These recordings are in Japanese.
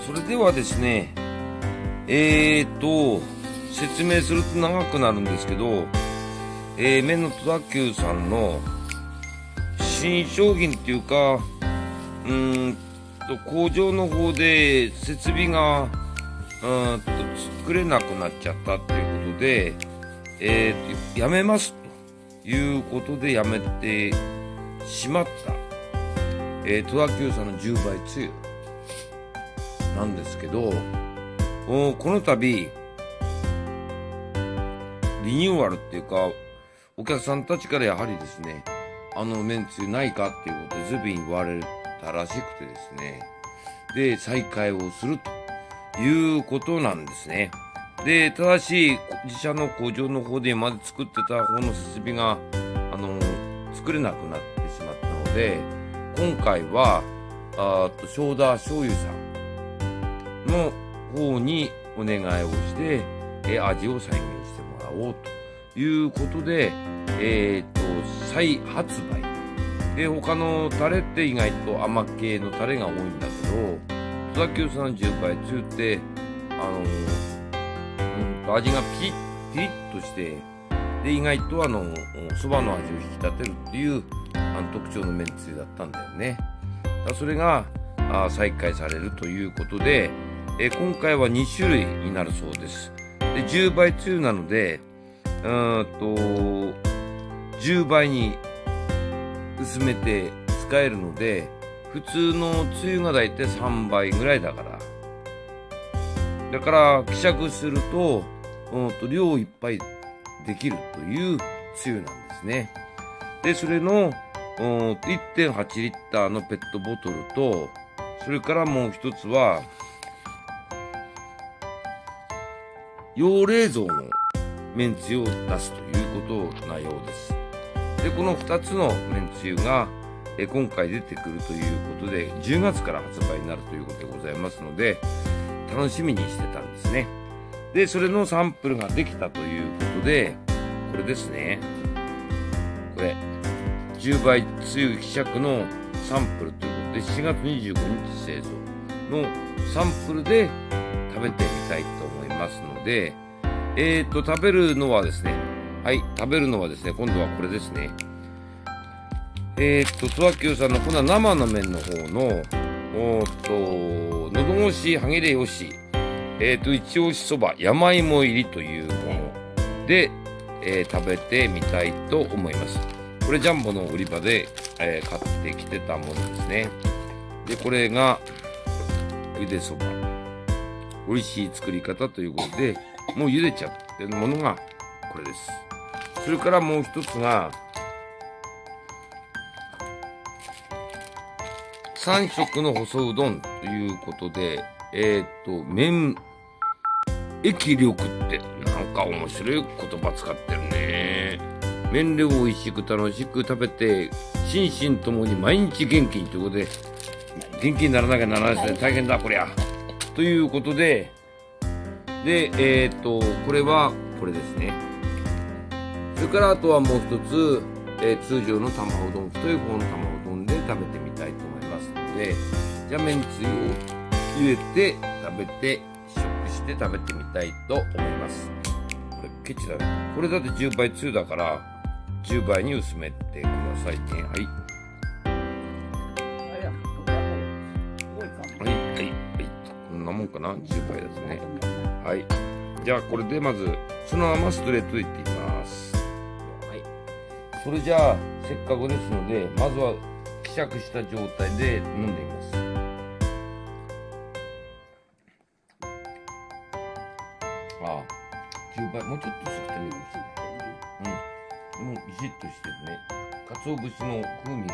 それではですね、説明すると長くなるんですけど、麺の戸田久さんの新商品っていうか、工場の方で設備が作れなくなっちゃったっていうことで、やめますということでやめてしまった、戸田久さんの10倍つゆなんですけど、この度リニューアルっていうか、お客さんたちからやはりですね、めんつゆないかっていうことでずいぶん言われたらしくてですね、で再開をするということなんですね。でただし自社の工場の方で今まで作ってた方の設備が作れなくなってしまったので、今回は正田醤油さんの方にお願いをして、味を再現してもらおうということで、再発売で、他のタレって意外と甘系のタレが多いんだけど、戸田久さんの10倍つゆって味がピリッとして、で意外とそばの味を引き立てるっていう特徴のめんつゆだったんだよね。それが再開されるということで、今回は2種類になるそうです。で10倍つゆなので10倍に薄めて使えるので、普通のつゆがだいたい3倍ぐらいだから希釈すると量いっぱいできるというつゆなんですね。でそれの1.8 リッターのペットボトルと、それからもう一つは用冷蔵のめんつゆを出すということなようです。でこの2つのめんつゆが今回出てくるということで、10月から発売になるということでございますので、楽しみにしてたんですね。でそれのサンプルができたということで、これですね、これ10倍つゆ希釈のサンプルということで、4月25日製造のサンプルで食べてみたいと思いますので、食べるのはですね、今度はこれですね。戸田久さんのこの生の麺の方の喉越し歯切れよし、一押しそば山芋入りというもので、食べてみたいと思います。これジャンボの売り場で、買ってきてたものですね。でこれがゆでそば、美味しい作り方ということで、もう茹でちゃってるものがこれです。それからもう一つが3色の細うどんということで、麺液力ってなんか面白い言葉使ってるね。麺類を美味しく楽しく食べて心身ともに毎日元気にということで、元気にならなきゃならないですね、大変だこりゃということで、これはこれですね。それからあとはもう一つ、通常の玉うどん、太い方の玉うどんで食べてみたいと思いますので、じゃあめんつゆを入れて食べて試食して食べてみたいと思います。これケチだね。これだって10倍つゆだから10倍に薄めてくださいね。はいこんなもんかな、10倍ですね。はい、じゃあこれでまずそのままストレートでいってみます。それじゃあせっかくですので、まずは希釈した状態で飲んでみます。10倍もうちょっと吸ってみるかもしれない。もうビシッとしてるね。鰹節の風味が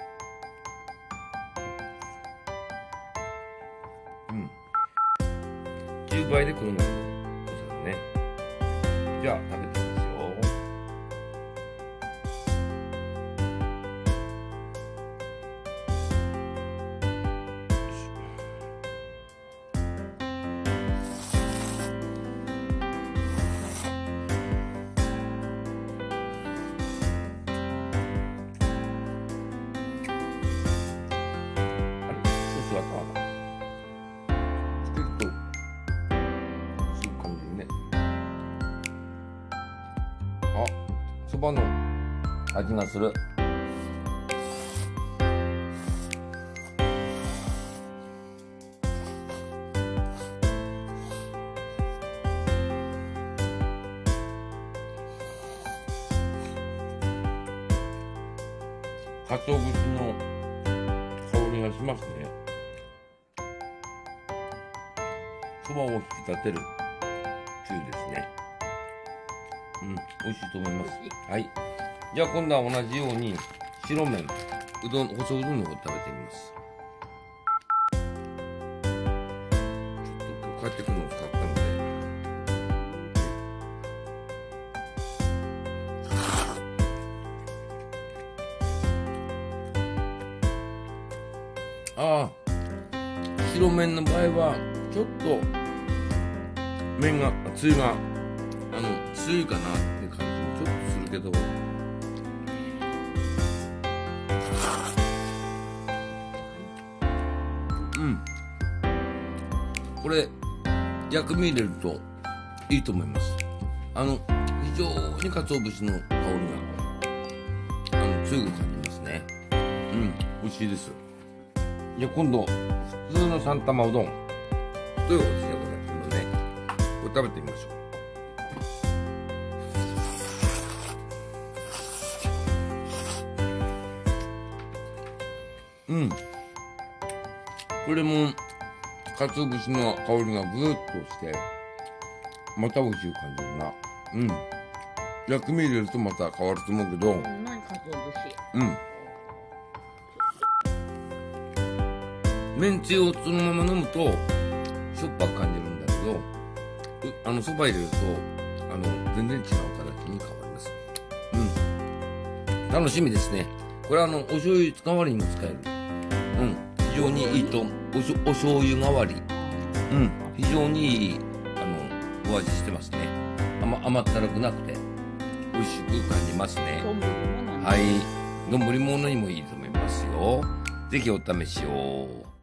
10倍でこの濃さだね。じゃあ食べてみますよ。 ばの味がする。鰹節の香りがしますね。そばを引き立てるつゆですね。美味しいと思います。はい。じゃあ今度は同じように白麺、細うどんの方食べてみます。ちょっと帰ってくるのを使ったので。白麺の場合はちょっとつゆがつゆかなって感じもちょっとするけど、これ薬味入れるといいと思います。非常に鰹節の香りが強く感じますね。美味しいです。じゃあ今度普通の三玉うどん太い方ですね。これ食べてみましょう。これも鰹節の香りがぐーっとしてまた美味しい感じるな。薬味入れるとまた変わると思うけど、 何鰹節。 めんつゆをそのまま飲むとしょっぱく感じるんだけど、そば入れると全然違う形に変わります。楽しみですね。これはお醤油代わりにも使える。非常にいいと。お醤油代わり。非常にいいお味してますね。甘ったるくなくて美味しく感じますね。はい、丼物にもいいと思いますよ。ぜひお試しを。